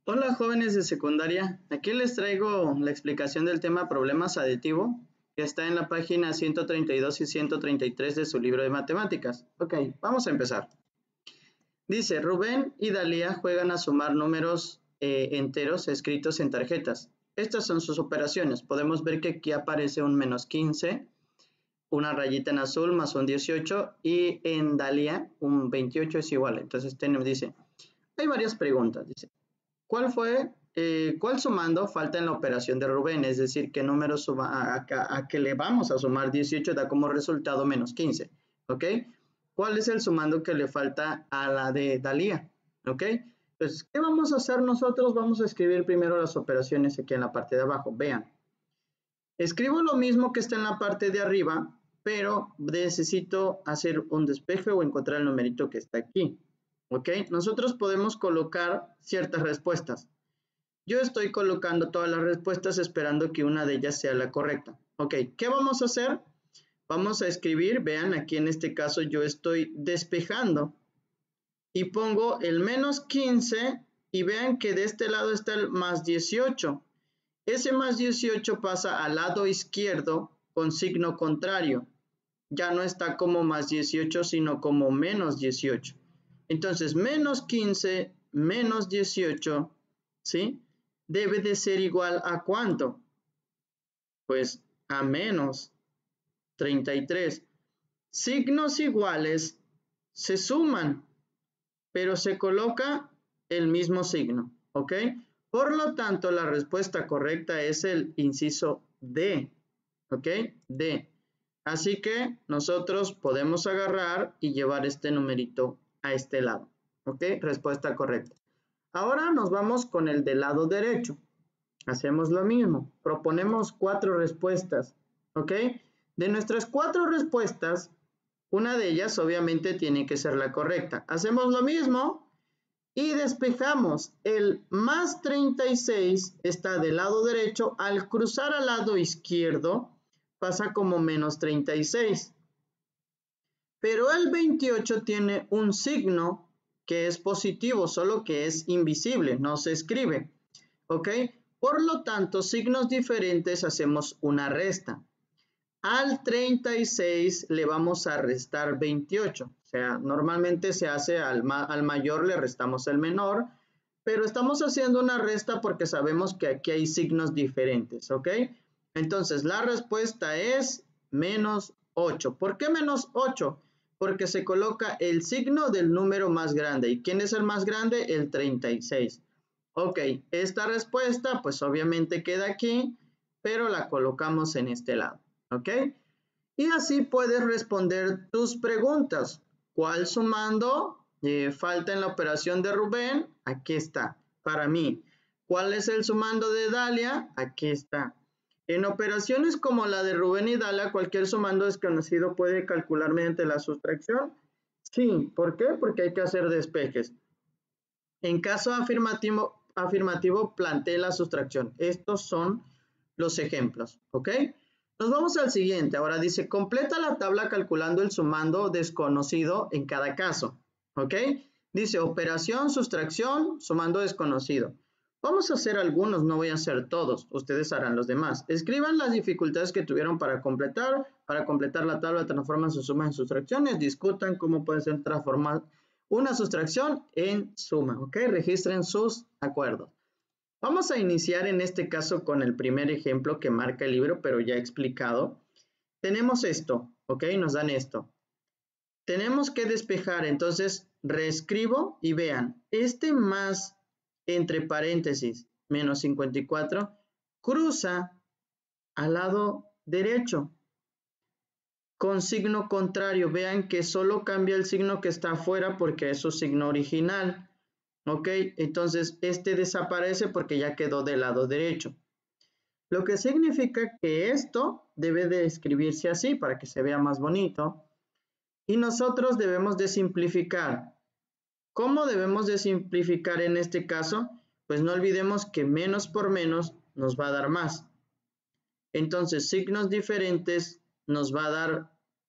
Hola jóvenes de secundaria, aquí les traigo la explicación del tema problemas aditivo que está en la página 132 y 133 de su libro de matemáticas. Ok, vamos a empezar. Dice, Rubén y Dalía juegan a sumar números enteros escritos en tarjetas. Estas son sus operaciones. Podemos ver que aquí aparece un menos 15, una rayita en azul más un 18 y en Dalía un 28 es igual. Entonces dice, hay varias preguntas. Dice, ¿Cuál sumando falta en la operación de Rubén? Es decir, ¿qué número a que le vamos a sumar 18 da como resultado menos 15? ¿Ok? ¿Cuál es el sumando que le falta a la de Dalía? ¿Ok? Entonces, ¿qué vamos a hacer nosotros? Vamos a escribir primero las operaciones aquí en la parte de abajo. Vean. Escribo lo mismo que está en la parte de arriba, pero necesito hacer un despeje o encontrar el numerito que está aquí. ¿Ok? Nosotros podemos colocar ciertas respuestas. Yo estoy colocando todas las respuestas esperando que una de ellas sea la correcta. Ok, ¿qué vamos a hacer? Vamos a escribir, vean, aquí en este caso yo estoy despejando y pongo el menos 15 y vean que de este lado está el más 18. Ese más 18 pasa al lado izquierdo con signo contrario. Ya no está como más 18, sino como menos 18. Entonces, menos 15 menos 18, ¿sí? Debe de ser igual a ¿cuánto? Pues a menos 33. Signos iguales se suman, pero se coloca el mismo signo, ¿ok? Por lo tanto, la respuesta correcta es el inciso D, ¿ok? D. Así que nosotros podemos agarrar y llevar este numerito a este lado, ¿ok? Respuesta correcta. Ahora nos vamos con el del lado derecho. Hacemos lo mismo. Proponemos 4 respuestas, ¿ok? De nuestras 4 respuestas, una de ellas obviamente tiene que ser la correcta. Hacemos lo mismo y despejamos. El más 36 está del lado derecho. Al cruzar al lado izquierdo, pasa como menos 36. Pero el 28 tiene un signo que es positivo, solo que es invisible, no se escribe. ¿Ok? Por lo tanto, signos diferentes hacemos una resta. Al 36 le vamos a restar 28. O sea, normalmente se hace al mayor le restamos el menor, pero estamos haciendo una resta porque sabemos que aquí hay signos diferentes, ¿ok? Entonces, la respuesta es menos 8. ¿Por qué menos 8? Porque se coloca el signo del número más grande. ¿Y quién es el más grande? El 36. Ok, esta respuesta pues obviamente queda aquí, pero la colocamos en este lado, ¿ok? Y así puedes responder tus preguntas. ¿Cuál sumando falta en la operación de Rubén? Aquí está, para mí. ¿Cuál es el sumando de Dalia? Aquí está. En operaciones como la de Rubén y Dalia, cualquier sumando desconocido puede calcular mediante la sustracción. Sí, ¿por qué? Porque hay que hacer despejes. En caso afirmativo plantee la sustracción. Estos son los ejemplos, ¿ok? Nos vamos al siguiente. Ahora dice, completa la tabla calculando el sumando desconocido en cada caso, ¿ok? Dice, operación, sustracción, sumando desconocido. Vamos a hacer algunos, no voy a hacer todos. Ustedes harán los demás. Escriban las dificultades que tuvieron para completar la tabla, transforman sus sumas en sustracciones, discutan cómo pueden ser transformadas una sustracción en suma, ¿ok? Registren sus acuerdos. Vamos a iniciar en este caso con el primer ejemplo que marca el libro, pero ya explicado. Tenemos esto, ¿ok? Nos dan esto. Tenemos que despejar, entonces reescribo y vean, este más entre paréntesis menos 54 cruza al lado derecho con signo contrario. Vean que solo cambia el signo que está afuera porque es su signo original. ¿Ok? Entonces, este desaparece porque ya quedó del lado derecho. Lo que significa que esto debe de escribirse así para que se vea más bonito. Y nosotros debemos de simplificar. ¿Cómo debemos de simplificar en este caso? Pues no olvidemos que menos por menos nos va a dar más. Entonces, signos diferentes nos va a dar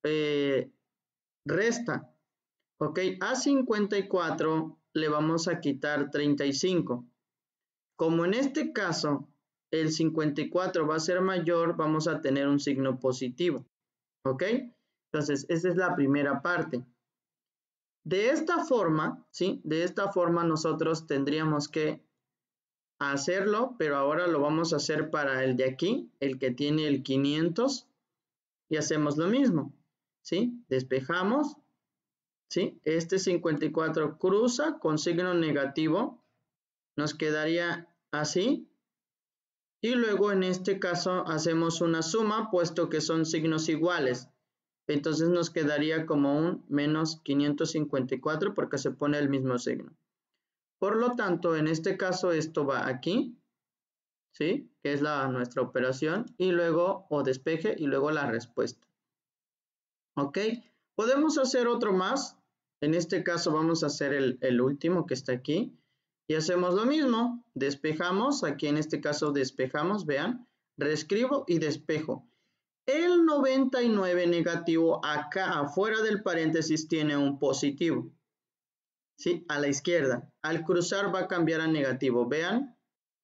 resta. Ok, a 54 le vamos a quitar 35. como en este caso el 54 va a ser mayor, vamos a tener un signo positivo. ¿Ok? Entonces, esa es la primera parte. De esta forma, ¿sí? De esta forma nosotros tendríamos que hacerlo, pero ahora lo vamos a hacer para el de aquí, el que tiene el 500, y hacemos lo mismo, ¿sí? Despejamos, ¿sí? Este 54 cruza con signo negativo, nos quedaría así, y luego en este caso hacemos una suma, puesto que son signos iguales. Entonces nos quedaría como un menos 554 porque se pone el mismo signo. Por lo tanto, en este caso esto va aquí, ¿sí? Que es nuestra operación, y luego, o despeje, y luego la respuesta. ¿Ok? Podemos hacer otro más. En este caso vamos a hacer el último que está aquí. Y hacemos lo mismo. Despejamos, aquí en este caso despejamos, vean. Reescribo y despejo. El 99 negativo acá afuera del paréntesis tiene un positivo. ¿Sí? A la izquierda. Al cruzar va a cambiar a negativo. Vean.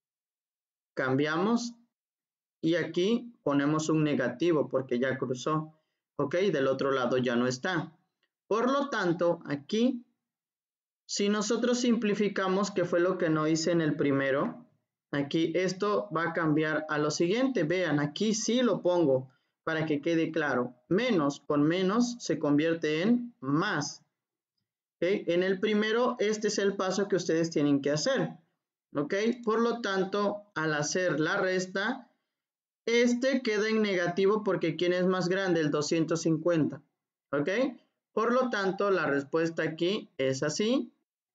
Cambiamos. Y aquí ponemos un negativo porque ya cruzó. ¿Ok? Del otro lado ya no está. Por lo tanto, aquí, si nosotros simplificamos, que fue lo que no hice en el primero, aquí esto va a cambiar a lo siguiente. Vean, aquí sí lo pongo para que quede claro. Menos con menos se convierte en más. ¿Okay? En el primero, este es el paso que ustedes tienen que hacer. ¿Ok? Por lo tanto, al hacer la resta, este queda en negativo porque ¿quién es más grande? El 250. ¿Ok? Por lo tanto, la respuesta aquí es así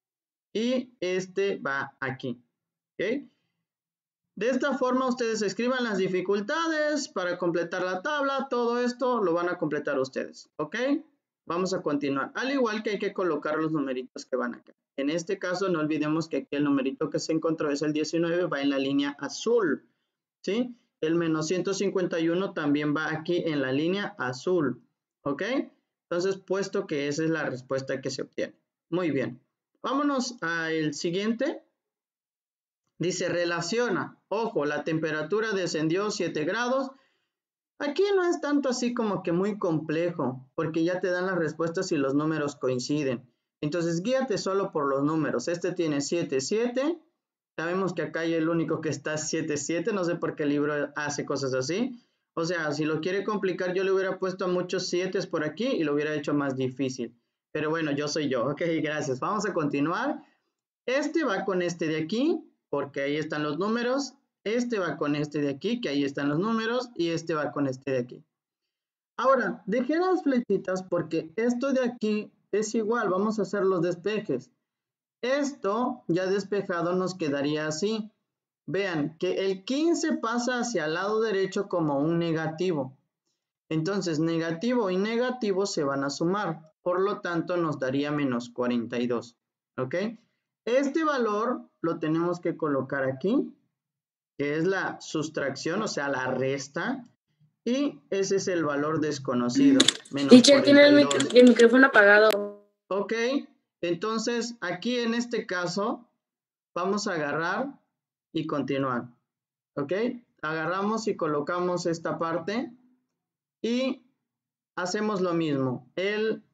y este va aquí. ¿Ok? De esta forma ustedes escriban las dificultades para completar la tabla. Todo esto lo van a completar ustedes. ¿Ok? Vamos a continuar. Al igual que hay que colocar los numeritos que van acá. En este caso no olvidemos que aquí el numerito que se encontró es el 19, va en la línea azul. ¿Sí? El menos 151 también va aquí en la línea azul. ¿Ok? Entonces, puesto que esa es la respuesta que se obtiene. Muy bien. Vámonos al siguiente. Dice, relaciona. Ojo, la temperatura descendió 7 grados. Aquí no es tanto así como que muy complejo, porque ya te dan las respuestas y los números coinciden. Entonces, guíate solo por los números. Este tiene 7, 7. Sabemos que acá hay el único que está 7, 7. No sé por qué el libro hace cosas así. O sea, si lo quiere complicar, yo le hubiera puesto muchos 7 por aquí y lo hubiera hecho más difícil. Pero bueno, yo soy yo. Ok, gracias. Vamos a continuar. Este va con este de aquí, porque ahí están los números. Este va con este de aquí, que ahí están los números. Y este va con este de aquí. Ahora, dejé las flechitas porque esto de aquí es igual. Vamos a hacer los despejes. Esto ya despejado nos quedaría así. Vean que el 15 pasa hacia el lado derecho como un negativo. Entonces, negativo y negativo se van a sumar. Por lo tanto, nos daría menos 42. ¿Ok? Este valor lo tenemos que colocar aquí, que es la sustracción, o sea, la resta. Y ese es el valor desconocido, menos Teacher, 42. tiene el micrófono apagado. Ok, entonces aquí en este caso vamos a agarrar y continuar. ¿Ok? Agarramos y colocamos esta parte y hacemos lo mismo. El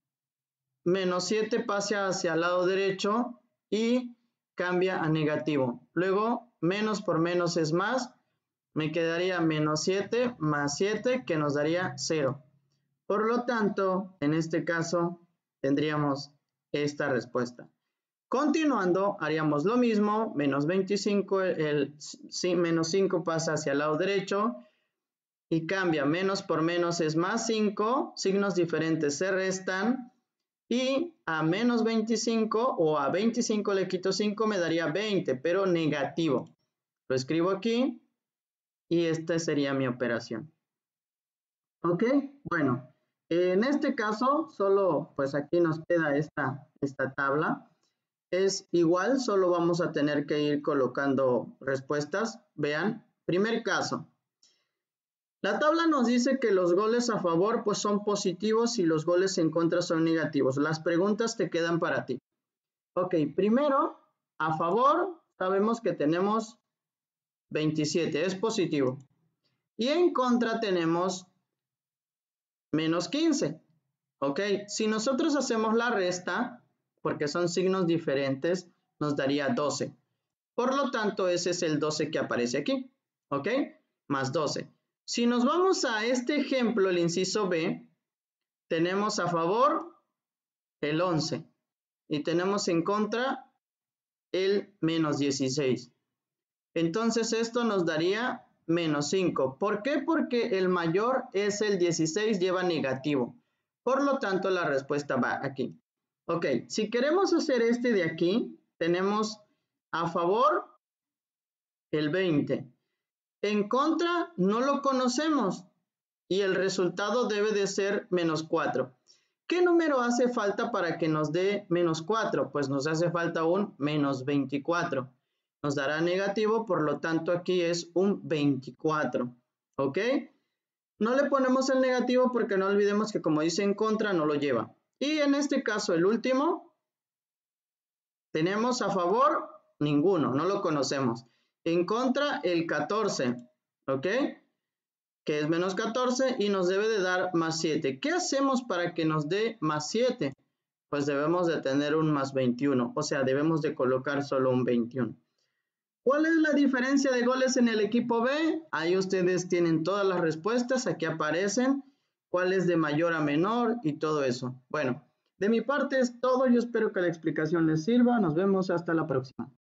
menos 7 pasa hacia el lado derecho y cambia a negativo. Luego, menos por menos es más. Me quedaría menos 7 más 7 que nos daría 0. Por lo tanto, en este caso, tendríamos esta respuesta. Continuando, haríamos lo mismo. Menos 25, menos 5 pasa hacia el lado derecho y cambia. Menos por menos es más 5. Signos diferentes se restan. Y a menos 25 o a 25 le quito 5 me daría 20, pero negativo. Lo escribo aquí y esta sería mi operación. ¿Ok? Bueno, en este caso solo pues aquí nos queda esta tabla. Es igual, solo vamos a tener que ir colocando respuestas. Vean, primer caso. La tabla nos dice que los goles a favor pues son positivos y los goles en contra son negativos. Las preguntas te quedan para ti. Ok, primero, a favor sabemos que tenemos 27, es positivo. Y en contra tenemos menos 15. ¿Ok? Si nosotros hacemos la resta, porque son signos diferentes, nos daría 12. Por lo tanto, ese es el 12 que aparece aquí. ¿Ok? Más 12. Si nos vamos a este ejemplo, el inciso B, tenemos a favor el 11 y tenemos en contra el menos 16. Entonces esto nos daría menos 5. ¿Por qué? Porque el mayor es el 16, lleva negativo. Por lo tanto, la respuesta va aquí. Ok, si queremos hacer este de aquí, tenemos a favor el 20. En contra no lo conocemos y el resultado debe de ser menos 4. ¿Qué número hace falta para que nos dé menos 4? Pues nos hace falta un menos 24. Nos dará negativo, por lo tanto aquí es un 24. ¿Ok? No le ponemos el negativo porque no olvidemos que como dice en contra no lo lleva. Y en este caso el último, tenemos a favor ninguno, no lo conocemos. En contra el 14, ¿ok? Que es menos 14 y nos debe de dar más 7. ¿Qué hacemos para que nos dé más 7? Pues debemos de tener un más 21, o sea, debemos de colocar solo un 21. ¿Cuál es la diferencia de goles en el equipo B? Ahí ustedes tienen todas las respuestas, aquí aparecen, cuál es de mayor a menor y todo eso. Bueno, de mi parte es todo, yo espero que la explicación les sirva, nos vemos hasta la próxima.